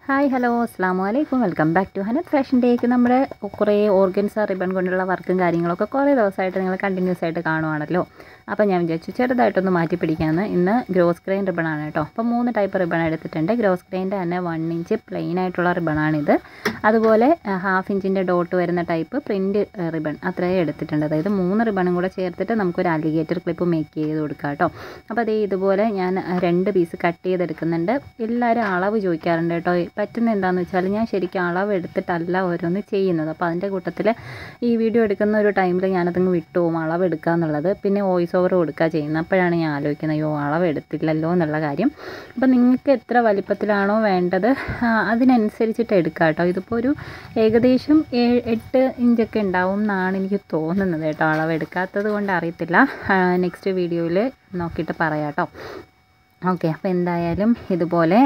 Hi hello അസ്സാം വലൈക്കും welcome back to Hanath fashion ഡേക്ക്. നമ്മുടെ കുറേ ഓർഗൻസ റിബൺ കൊണ്ടുള്ള വർക്കും കാര്യങ്ങളൊക്കെ കുറേ ദിവസമായിട്ട് നിങ്ങൾ കണ്ടിന്യൂസ് ആയിട്ട് കാണുവാണല്ലോ. അപ്പോൾ ഞാൻ വിചാരിച്ചു ചെറുതായിട്ടൊന്ന് മാറ്റി പിടിക്കാമെന്ന്. ഇന്ന് ഗ്രോസ് ഗ്രെയിൻ റിബണാണ് കേട്ടോ. അപ്പോൾ 3 ടൈപ്പ് റിബൺ എടുത്തിട്ടുണ്ട്. ഗ്രോസ് ഗ്രെയിൻ്റെ തന്നെ 1 ഇഞ്ച് പ്ലെയിൻ ആയിട്ടുള്ള റിബണാണിത്. അതുപോലെ 1/2 ഇഞ്ചിൻ്റെ ഡോട്ട് വരുന്ന ടൈപ്പ് പ്രിൻറ്റ് റിബൺ അത്രയും എടുത്തിട്ടുണ്ട്. അതായത് 3 റിബണും കൂടെ ചേർത്തിട്ട് നമുക്കൊരു അലിഗേറ്റർ ക്ലിപ്പ് മേക്ക് ചെയ്ത് കൊടുക്കാം കേട്ടോ. അപ്പോൾ അതേ ഇതുപോലെ ഞാൻ 2 പീസ് കട്ട് ചെയ്തെടുക്കുന്നുണ്ട്. എല്ലാവരും അളവ് ചോദിക്കാറുണ്ട് കേട്ടോ. പറ്റുന്ന എന്താണെന്ന് വെച്ചാൽ ഞാൻ ശരിക്കും അളവ് എടുത്തിട്ടല്ല ഓരോന്ന് ചെയ്യുന്നത്. അപ്പോൾ അതിൻ്റെ കൂട്ടത്തിൽ ഈ വീഡിയോ എടുക്കുന്ന ഒരു ടൈമിൽ ഞാനതങ്ങ് വിട്ടുപോകും അളവ് എടുക്കുക എന്നുള്ളത്. പിന്നെ വോയിസ് ഓവർ കൊടുക്കുക ചെയ്യുന്നത്. അപ്പോഴാണ് ഞാൻ ആലോചിക്കുന്നത് അയ്യോ അളവ് എടുത്തില്ലല്ലോ എന്നുള്ള കാര്യം. അപ്പോൾ നിങ്ങൾക്ക് എത്ര വലിപ്പത്തിലാണോ വേണ്ടത് അതിനനുസരിച്ചിട്ട് എടുക്കുക കേട്ടോ. ഇതിപ്പോൾ ഒരു ഏകദേശം 8 ഇഞ്ചൊക്കെ ഉണ്ടാവും എന്നാണ് എനിക്ക് തോന്നുന്നത് കേട്ടോ. അളവ് എടുക്കാത്തത് കൊണ്ട് അറിയത്തില്ല. നെക്സ്റ്റ് വീഡിയോയിൽ നോക്കിയിട്ട് പറയാം കേട്ടോ. ഓക്കെ, അപ്പോൾ എന്തായാലും ഇതുപോലെ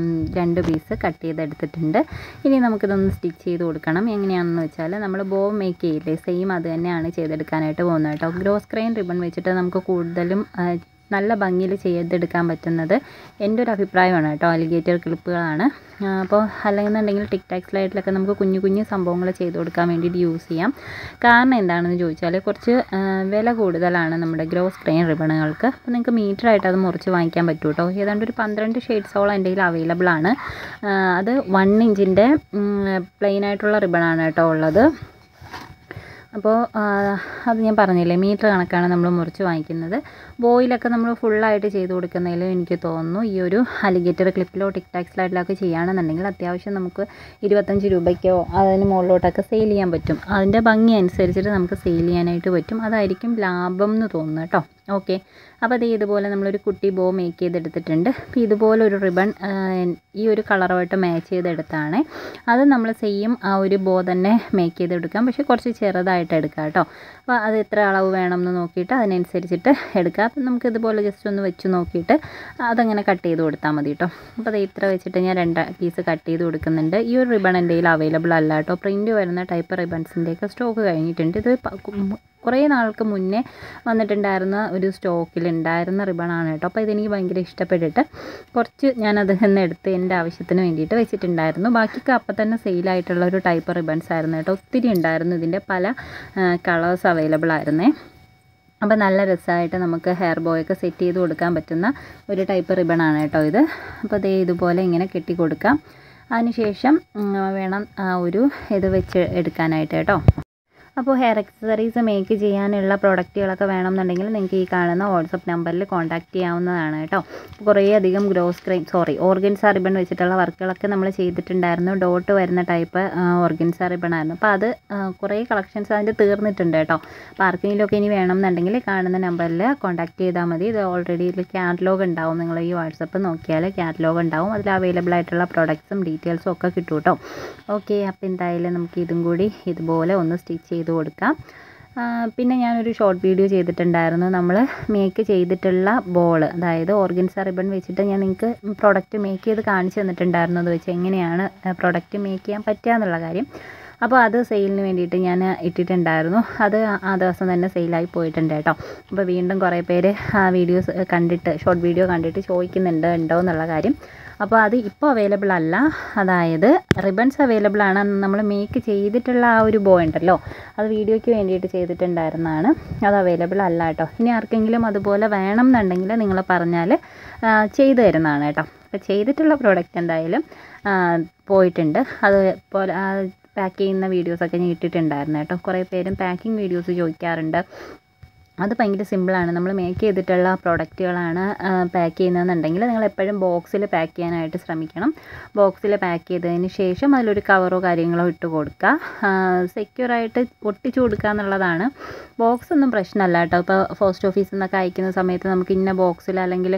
2 പീസ് കട്ട് ചെയ്തെടുത്തിട്ടുണ്ട്. ഇനി നമുക്കിതൊന്ന് സ്റ്റിച്ച് ചെയ്ത് കൊടുക്കണം. എങ്ങനെയാണെന്ന് വെച്ചാൽ നമ്മൾ ബോ മേക്ക് ചെയ്യില്ലേ, സെയിം അത് തന്നെയാണ് ചെയ്തെടുക്കാനായിട്ട് പോകുന്നത് കേട്ടോ. ഗ്രോസ് ഗ്രെയിൻ റിബൺ വെച്ചിട്ട് നമുക്ക് കൂടുതലും നല്ല ഭംഗിയിൽ ചെയ്തെടുക്കാൻ പറ്റുന്നത് എൻ്റെ ഒരു അഭിപ്രായമാണ് കേട്ടോ. അലിഗേറ്റർ ക്ലിപ്പുകളാണ്. അപ്പോൾ അല്ലെന്നുണ്ടെങ്കിൽ ടിക് ടാക് സ്ലൈഡിലൊക്കെ നമുക്ക് കുഞ്ഞു കുഞ്ഞു സംഭവങ്ങൾ ചെയ്ത് കൊടുക്കാൻ വേണ്ടിയിട്ട് യൂസ് ചെയ്യാം. കാരണം എന്താണെന്ന് ചോദിച്ചാൽ കുറച്ച് വില കൂടുതലാണ് നമ്മുടെ ഗ്രോസ് ഗ്രെയിൻ റിബണുകൾക്ക്. അപ്പോൾ നിങ്ങൾക്ക് മീറ്ററായിട്ട് അത് മുറിച്ച് വാങ്ങിക്കാൻ പറ്റും കേട്ടോ. ഏതാണ്ട് ഒരു 12 ഷെയ്ഡ്സോളം എൻ്റെ കയ്യിൽ അവൈലബിൾ ആണ്. അത് 1 ഇഞ്ചിൻ്റെ പ്ലെയിൻ ആയിട്ടുള്ള റിബണാണ് കേട്ടോ ഉള്ളത്. അപ്പോൾ അത് ഞാൻ പറഞ്ഞില്ലേ, മീറ്റർ കണക്കാണ് നമ്മൾ മുറിച്ച് വാങ്ങിക്കുന്നത്. ബോയിലൊക്കെ നമ്മൾ ഫുള്ളായിട്ട് ചെയ്ത് കൊടുക്കുന്നതിൽ എനിക്ക് തോന്നുന്നു ഈ ഒരു അലിഗേറ്റർ ക്ലിപ്പിലോ ടിക് ടാക് സ്ലൈഡിലൊക്കെ ചെയ്യുകയാണെന്നുണ്ടെങ്കിൽ അത്യാവശ്യം നമുക്ക് 25 രൂപയ്ക്കോ അതിന് മുകളിലോട്ടൊക്കെ സെയിൽ ചെയ്യാൻ പറ്റും. അതിൻ്റെ ഭംഗി അനുസരിച്ചിട്ട് നമുക്ക് സെയിൽ ചെയ്യാനായിട്ട് പറ്റും. അതായിരിക്കും ലാഭം എന്ന് തോന്നുന്നു കേട്ടോ. ഓക്കെ, അപ്പോൾ അത് ഇതുപോലെ നമ്മളൊരു കുട്ടി ബോ മേക്ക് ചെയ്തെടുത്തിട്ടുണ്ട്. അപ്പോൾ ഇതുപോലെ ഒരു റിബൺ ഈ ഒരു കളറുമായിട്ട് മാച്ച് ചെയ്തെടുത്താണ്. അത് നമ്മൾ സെയിം ആ ഒരു ബോ തന്നെ മേക്ക് ചെയ്തെടുക്കാം. പക്ഷേ കുറച്ച് ചെറുതായിട്ട് എടുക്കാം കേട്ടോ. അപ്പോൾ അത് എത്ര അളവ് വേണമെന്ന് നോക്കിയിട്ട് അതിനനുസരിച്ചിട്ട് എടുക്കുക. അപ്പം നമുക്ക് ഇതുപോലെ ജസ്റ്റ് ഒന്ന് വെച്ച് നോക്കിയിട്ട് അതങ്ങനെ കട്ട് ചെയ്ത് കൊടുത്താൽ മതി കേട്ടോ. അപ്പോൾ അത് ഇത്ര വെച്ചിട്ട് ഞാൻ 2 പീസ് കട്ട് ചെയ്ത് കൊടുക്കുന്നുണ്ട്. ഈ ഒരു റിബൺ എൻ്റെ കയ്യിൽ അവൈലബിൾ അല്ല കേട്ടോ. പ്രിൻറ്റ് വരുന്ന ടൈപ്പ് റിബൺസിൻ്റെയൊക്കെ സ്റ്റോക്ക് കഴിഞ്ഞിട്ടുണ്ട്. ഇത് കുറേ നാൾക്ക് മുന്നേ വന്നിട്ടുണ്ടായിരുന്ന ഒരു സ്റ്റോക്കിലുണ്ടായിരുന്ന റിബണാണ് കേട്ടോ. അപ്പോൾ ഇതെനിക്ക് ഭയങ്കര ഇഷ്ടപ്പെട്ടിട്ട് കുറച്ച് ഞാനത് എടുത്ത് എൻ്റെ ആവശ്യത്തിന് വേണ്ടിയിട്ട് വെച്ചിട്ടുണ്ടായിരുന്നു. ബാക്കിയൊക്കെ അപ്പം തന്നെ സെയിലായിട്ടുള്ള ഒരു ടൈപ്പ് റിബൺസ് ആയിരുന്നു കേട്ടോ. ഒത്തിരി ഉണ്ടായിരുന്നു. ഇതിൻ്റെ പല കളേഴ്സ് അവൈലബിൾ ആയിരുന്നേ. അപ്പോൾ നല്ല രസമായിട്ട് നമുക്ക് ഹെയർ ബോയൊക്കെ സെറ്റ് ചെയ്ത് കൊടുക്കാൻ പറ്റുന്ന ഒരു ടൈപ്പ് റിബണാണ് കേട്ടോ ഇത്. അപ്പോൾ ദേ ഇതുപോലെ ഇങ്ങനെ കെട്ടി കൊടുക്കാം. അതിനുശേഷം വേണം ഒരു ഇത് വെച്ച് എടുക്കാനായിട്ട് കേട്ടോ. അപ്പോൾ ഹെയർ അക്സസറീസ് മേക്ക് ചെയ്യാനുള്ള പ്രോഡക്റ്റുകളൊക്കെ വേണമെന്നുണ്ടെങ്കിൽ നിങ്ങൾക്ക് ഈ കാണുന്ന വാട്സപ്പ് നമ്പറിൽ കോൺടാക്റ്റ് ചെയ്യാവുന്നതാണ് കേട്ടോ. കുറേ അധികം ഓർഗൻസ റിബൺ വെച്ചിട്ടുള്ള വർക്കുകളൊക്കെ നമ്മൾ ചെയ്തിട്ടുണ്ടായിരുന്നു. ഡോട്ട് വരുന്ന ടൈപ്പ് ഓർഗൻസ റിബൺ ആയിരുന്നു. അപ്പോൾ അത് കുറേ കളക്ഷൻസ് അതിൻ്റെ തീർന്നിട്ടുണ്ട് കേട്ടോ. അപ്പോൾ ആർക്കെങ്കിലുമൊക്കെ ഇനി വേണമെന്നുണ്ടെങ്കിൽ കാണുന്ന നമ്പറിൽ കോൺടാക്റ്റ് ചെയ്താൽ മതി. ഇത് ഓൾറെഡി ഇതിൽ കാറ്റലോഗ് ഉണ്ടാവും. നിങ്ങൾ ഈ വാട്സപ്പ് നോക്കിയാൽ കാറ്റലോഗ് ഉണ്ടാവും. അതിൽ അവൈലബിൾ ആയിട്ടുള്ള പ്രോഡക്ട്സും ഡീറ്റെയിൽസും ഒക്കെ കിട്ടും കേട്ടോ. ഓക്കെ, അപ്പോൾ എന്തായാലും നമുക്ക് ഇതും കൂടി ഇതുപോലെ ഒന്ന് സ്റ്റിച്ച് ചെയ്ത് കൊടുക്കാം. പിന്നെ ഞാനൊരു ഷോർട്ട് വീഡിയോ ചെയ്തിട്ടുണ്ടായിരുന്നു. നമ്മൾ മേക്ക് ചെയ്തിട്ടുള്ള ബോൾ, അതായത് ഓർഗൻസ റിബൺ വെച്ചിട്ട് ഞാൻ നിങ്ങൾക്ക് പ്രൊഡക്റ്റ് മേക്ക് ചെയ്ത് കാണിച്ചു തന്നിട്ടുണ്ടായിരുന്നു. അത് വെച്ച് എങ്ങനെയാണ് പ്രൊഡക്റ്റ് മേക്ക് ചെയ്യാൻ പറ്റുക എന്നുള്ള കാര്യം. അപ്പോൾ അത് സെയിലിന് വേണ്ടിയിട്ട് ഞാൻ ഇട്ടിട്ടുണ്ടായിരുന്നു. അത് ആ ദിവസം തന്നെ സെയിലായി പോയിട്ടുണ്ട് കേട്ടോ. അപ്പോൾ വീണ്ടും കുറേ പേര് ആ വീഡിയോസ് കണ്ടിട്ട് ഷോർട്ട് വീഡിയോ കണ്ടിട്ട് ഉണ്ടോ എന്നുള്ള കാര്യം. അപ്പോൾ അത് ഇപ്പോൾ അവൈലബിൾ അല്ല. അതായത് റിബൺസ് അവൈലബിൾ ആണ്. നമ്മൾ മേക്ക് ചെയ്തിട്ടുള്ള ആ ഒരു ബോ ഉണ്ടല്ലോ, അത് വീഡിയോയ്ക്ക് വേണ്ടിയിട്ട് ചെയ്തിട്ടുണ്ടായിരുന്നതാണ്. അത് അവൈലബിൾ അല്ല കേട്ടോ. ഇനി ആർക്കെങ്കിലും അതുപോലെ വേണം എന്നുണ്ടെങ്കിൽ നിങ്ങൾ പറഞ്ഞാൽ ചെയ്തു തരുന്നതാണ് കേട്ടോ. അപ്പോൾ ചെയ്തിട്ടുള്ള പ്രോഡക്റ്റ് എന്തായാലും പോയിട്ടുണ്ട്. അതുപോലെ പാക്ക് ചെയ്യുന്ന വീഡിയോസൊക്കെ ഞാൻ ഇട്ടിട്ടുണ്ടായിരുന്നു കേട്ടോ. കുറേ പേരും പാക്കിംഗ് വീഡിയോസ് ചോദിക്കാറുണ്ട്. അത് ഭയങ്കര സിമ്പിളാണ്. നമ്മൾ മേക്ക് ചെയ്തിട്ടുള്ള പ്രോഡക്റ്റുകളാണ് പാക്ക് ചെയ്യുന്നതെന്നുണ്ടെങ്കിൽ നിങ്ങൾ എപ്പോഴും ബോക്സിൽ പാക്ക് ചെയ്യാനായിട്ട് ശ്രമിക്കണം. ബോക്സിൽ പാക്ക് ചെയ്തതിന് ശേഷം അതിലൊരു കവറോ കാര്യങ്ങളോ ഇട്ട് കൊടുക്കുക. സെക്യൂറായിട്ട് ഒട്ടിച്ചു കൊടുക്കുക എന്നുള്ളതാണ്. ബോക്സ് ഒന്നും പ്രശ്നമല്ല കേട്ടോ. ഇപ്പോൾ പോസ്റ്റ് ഓഫീസിൽ നിന്നൊക്കെ അയക്കുന്ന സമയത്ത് നമുക്ക് ഇന്ന ബോക്സിൽ അല്ലെങ്കിൽ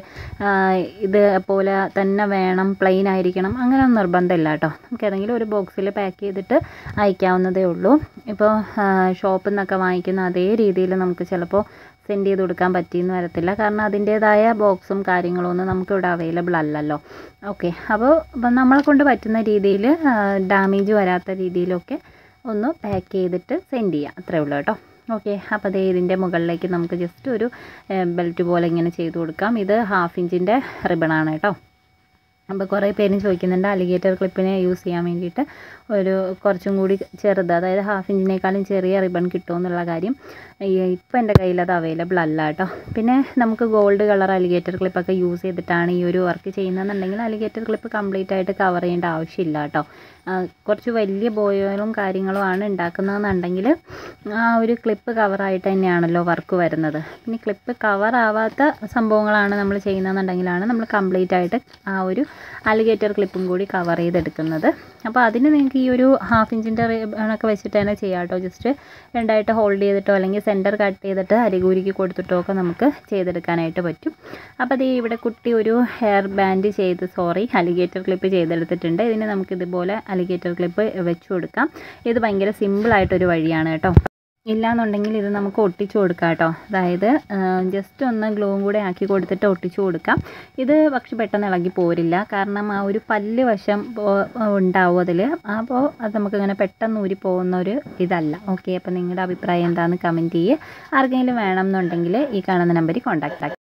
ഇതുപോലെ തന്നെ വേണം, പ്ലെയിൻ ആയിരിക്കണം, അങ്ങനെയൊന്നും നിർബന്ധമില്ല കേട്ടോ. നമുക്ക് ഏതെങ്കിലും ഒരു ബോക്സിൽ പാക്ക് ചെയ്തിട്ട് അയക്കാവുന്നതേ ഉള്ളൂ. ഇപ്പോൾ ഷോപ്പിൽ നിന്നൊക്കെ വാങ്ങിക്കുന്ന അതേ രീതിയിൽ നമുക്ക് ചിലപ്പോൾ സെൻഡ് ചെയ്ത് കൊടുക്കാൻ പറ്റിയെന്ന് വരത്തില്ല. കാരണം അതിൻ്റേതായ ബോക്സും കാര്യങ്ങളും ഒന്നും നമുക്കിവിടെ അവൈലബിൾ അല്ലല്ലോ. ഓക്കെ, അപ്പോൾ നമ്മളെ കൊണ്ട് പറ്റുന്ന രീതിയിൽ ഡാമേജ് വരാത്ത രീതിയിലൊക്കെ ഒന്ന് പാക്ക് ചെയ്തിട്ട് സെൻഡ് ചെയ്യാം. അത്രേ ഉള്ളൂ കേട്ടോ. ഓക്കെ, അപ്പോൾ ദേ ഇതിൻ്റെ മുകളിലേക്ക് നമുക്ക് ജസ്റ്റ് ഒരു ബെൽറ്റ് പോലെ ഇങ്ങനെ ചെയ്ത് കൊടുക്കാം. ഇത് 1/2 ഇഞ്ചിൻ്റെ റിബണാണ് കേട്ടോ. അപ്പോൾ കുറേ പേരും ചോദിക്കുന്നുണ്ട് അലിഗേറ്റർ ക്ലിപ്പിനെ യൂസ് ചെയ്യാൻ വേണ്ടിയിട്ട് ഒരു കുറച്ചും കൂടി ചെറുത്, അതായത് 1/2 ഇഞ്ചിനേക്കാളും ചെറിയ റിബൺ കിട്ടുമോ എന്നുള്ള കാര്യം. ഇപ്പം എൻ്റെ കയ്യിൽ അത് അവൈലബിൾ അല്ല കേട്ടോ. പിന്നെ നമുക്ക് ഗോൾഡ് കളർ അലിഗേറ്റർ ക്ലിപ്പൊക്കെ യൂസ് ചെയ്തിട്ടാണ് ഈ ഒരു വർക്ക് ചെയ്യുന്നതെന്നുണ്ടെങ്കിൽ അലിഗേറ്റർ ക്ലിപ്പ് കംപ്ലീറ്റ് ആയിട്ട് കവർ ചെയ്യേണ്ട ആവശ്യമില്ല കേട്ടോ. കുറച്ച് വലിയ ബോയലും കാര്യങ്ങളും ആണ് ഉണ്ടാക്കുന്നതെന്നുണ്ടെങ്കിൽ ആ ഒരു ക്ലിപ്പ് കവറായിട്ട് തന്നെയാണല്ലോ വർക്ക് വരുന്നത്. പിന്നെ ക്ലിപ്പ് കവർ ആവാത്ത സംഭവങ്ങളാണ് നമ്മൾ ചെയ്യുന്നതെന്നുണ്ടെങ്കിലാണ് നമ്മൾ കംപ്ലീറ്റ് ആയിട്ട് ആ ഒരു അലിഗേറ്റർ ക്ലിപ്പും കൂടി കവർ ചെയ്തെടുക്കുന്നത്. അപ്പോൾ അതിന് നിങ്ങൾക്ക് ഈ ഒരു 1/2 ഇഞ്ചിൻ്റെ റിബണൊക്കെ വെച്ചിട്ട് തന്നെ ചെയ്യാം കേട്ടോ. ജസ്റ്റ് രണ്ടായിട്ട് ഹോൾഡ് ചെയ്തിട്ടോ അല്ലെങ്കിൽ സെൻറ്റർ കട്ട് ചെയ്തിട്ട് അരികൂരിക്ക് കൊടുത്തിട്ടോ ഒക്കെ നമുക്ക് ചെയ്തെടുക്കാനായിട്ട് പറ്റും. അപ്പോൾ അത് ഇവിടെ കുട്ടി ഒരു ഹെയർ ബാൻഡ് അലിഗേറ്റർ ക്ലിപ്പ് ചെയ്തെടുത്തിട്ടുണ്ട്. ഇതിന് നമുക്കിതുപോലെ അലിഗേറ്റർ ക്ലിപ്പ് വെച്ച് കൊടുക്കാം. ഇത് ഭയങ്കര സിമ്പിളായിട്ടൊരു വഴിയാണ് കേട്ടോ. ഇല്ലാന്നുണ്ടെങ്കിൽ ഇത് നമുക്ക് ഒട്ടിച്ചു കൊടുക്കാം കേട്ടോ. അതായത് ജസ്റ്റ് ഒന്ന് ഗ്ലൂവും കൂടെ ആക്കി കൊടുത്തിട്ട് ഒട്ടിച്ചു കൊടുക്കാം. ഇത് പക്ഷെ പെട്ടെന്ന് ഇളകി പോരില്ല, കാരണം ആ ഒരു പല്ല് വശം ഉണ്ടാവും അതിൽ. അപ്പോൾ അത് നമുക്കിങ്ങനെ പെട്ടെന്ന് ഊരി പോകുന്ന ഒരു ഇതല്ല. ഓക്കെ, അപ്പോൾ നിങ്ങളുടെ അഭിപ്രായം എന്താണെന്ന് കമൻറ്റ് ചെയ്യുക. ആർക്കെങ്കിലും വേണം എന്നുണ്ടെങ്കിൽ ഈ കാണുന്ന നമ്പറിൽ കോൺടാക്റ്റ് ആക്കി.